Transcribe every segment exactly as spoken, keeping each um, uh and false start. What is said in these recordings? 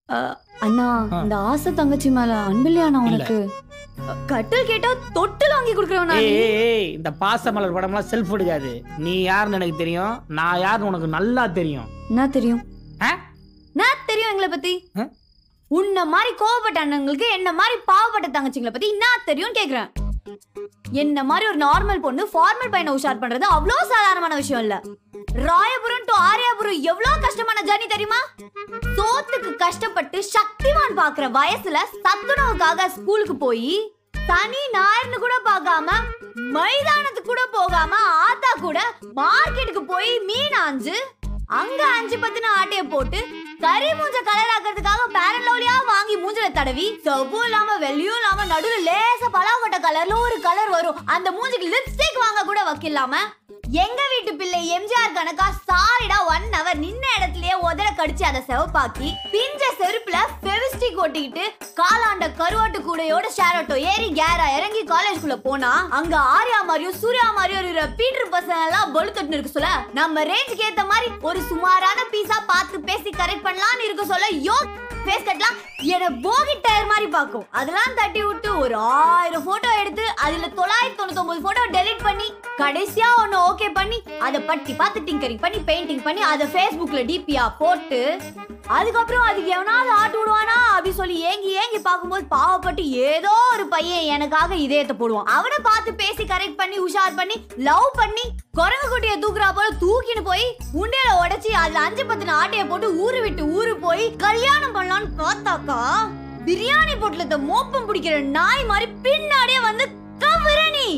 அண்ணா இந்த ஆசை தங்கச்சி மேல அன்பில்லையாண்ணா உனக்கு? கட்டில் கேட்டா தொட்டில் வாங்கி கொடுக்குறவனா? ஏய் இந்த பாசமலர் படம்லாம் செல்ஃப் எடுக்காது. நீ யாருன்னு எனக்கு தெரியும், நான் யாருன்னு உனக்கு நல்லா தெரியும். என்ன தெரியும்? நான் தெரியும் எங்களை பத்தி. உன்ன மாதிரி கோவப்பட்ட அண்ணங்களுக்கு என்ன மாதிரி பாவப்பட்ட தங்கச்சிங்களை பத்தி என்ன தெரியும் கேக்குறேன். என்ன மாதிரி ஒரு நார்மல் பொண்ணு ஃபார்மல் பையனை உஷார் பண்றது அவ்வளோ சாதாரணமான விஷயம் இல்ல. ராயபுரம் டு ஆரியாபுரம் எவ்வளவு கஷ்டமான ஜர்னி தெரியுமா? சோத்துக்கு கஷ்டப்பட்டு சக்திமான் பாக்குற வயசுல சத்துணவுக்காக ஸ்கூலுக்கு போய் சனி ஞாயிறுன்னு கூட பார்க்காம மைதானத்துக்கு கூட போகாம ஆத்தா கூட மார்க்கெட்டுக்கு போய் மீன் ஆஞ்சு அங்க அஞ்சு பத்தின ஆட்டைய போட்டு கறி மூஞ்ச கலர் ஆக்கிறதுக்காக பேரன் லவ்லியா வாங்கி மூஞ்சில தடவி செவ்வும் இல்லாம வெள்ளியும் இல்லாம நடுவுல லேச பலாக்கொட்டை கலர்ல ஒரு கலர் வரும் அந்த மூஞ்சிக்கு லிப்ஸ்டிக் வாங்க கூட வக்கில்லாம எங்க வீட்டு பிள்ளை எம்ஜிஆர் கணக்கா சாலிடா ஒன் ஹவர் நின்ன இடத்துலயே உதற கடிச்சு அதை செவப்பாக்கி பிஞ்ச செருப்புல ஃபெவிஸ்டிக் ஒட்டிக்கிட்டு காலாண்ட கருவாட்டு கூடையோட ஷேர் ஆட்டோ ஏறி கேரா இறங்கி காலேஜ்குள்ள போனா அங்க ஆர்யா மாதிரியும் சூர்யா மாதிரியும் இருக்கிற பீட்டர் பசங்க எல்லாம் பலு தொட்டு இருக்கு சொல்ல நம்ம ரேஞ்சுக்கு ஏத்த மாதிரி ஒரு சுமாரான பீஸா பார்த்து பேசி கரெக்ட் பண்ணலாம்னு இருக்க சொல்ல யோ ஃபேஸ் கட்லாம் என்ன போகி டயர் மாதிரி பாக்கும். அதெல்லாம் தட்டி விட்டு ஒரு ஆயிரம் போட்டோ எடுத்து அதுல தொள்ளாயிரத்தி தொண்ணூத்தி ஒன்பது போட்டோ டெலிட் பண்ணி கடைசியா ஒன்னு ஓகே பண்ணி அதை பட்டி பார்த்து டிங்கரிங் பண்ணி பெயிண்டிங் பண்ணி அதை ஃபேஸ்புக்ல டிபியா போட்டு அதுக்கப்புறம் அதுக்கு எவனாவது ஆட்டு விடுவானா அப்படி சொல்லி ஏங்கி ஏங்கி பார்க்கும்போது பாவப்பட்டு ஏதோ ஒரு பையன் எனக்காக இதயத்தை போடுவான். அவனை பார்த்து பேசி கரெக்ட் பண்ணி உஷார் பண்ணி லவ் பண்ணி குரங்கு குட்டியை தூக்குறா போல தூக்கின்னு போய் உண்டையில உடைச்சி அதுல அஞ்சு பத்தின ஆட்டையை போட்டு ஊரு விட்டு ஊரு போய் கல்யாணம் பண்ணலான்னு பார்த்தாக்கா பிரியாணி பொட்டலத்தை மோப்பம் பிடிக்கிற நாய் மாதிரி பின்னாடியே வந்து கவரணி.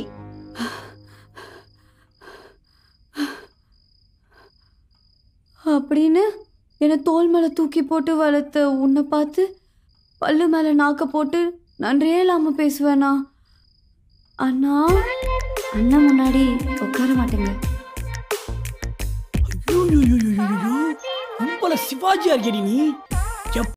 அப்படின்னு என்னை தோல் மேல தூக்கி போட்டு வளர்த்த உன்னை பார்த்து பல்லு மேல நாக்க போட்டு நன்றியே இல்லாம பேசுவேனா? அண்ணா அண்ணன் முன்னாடி உட்கார மாட்டேங்க. சிவாஜியா இருக்கடி நீ.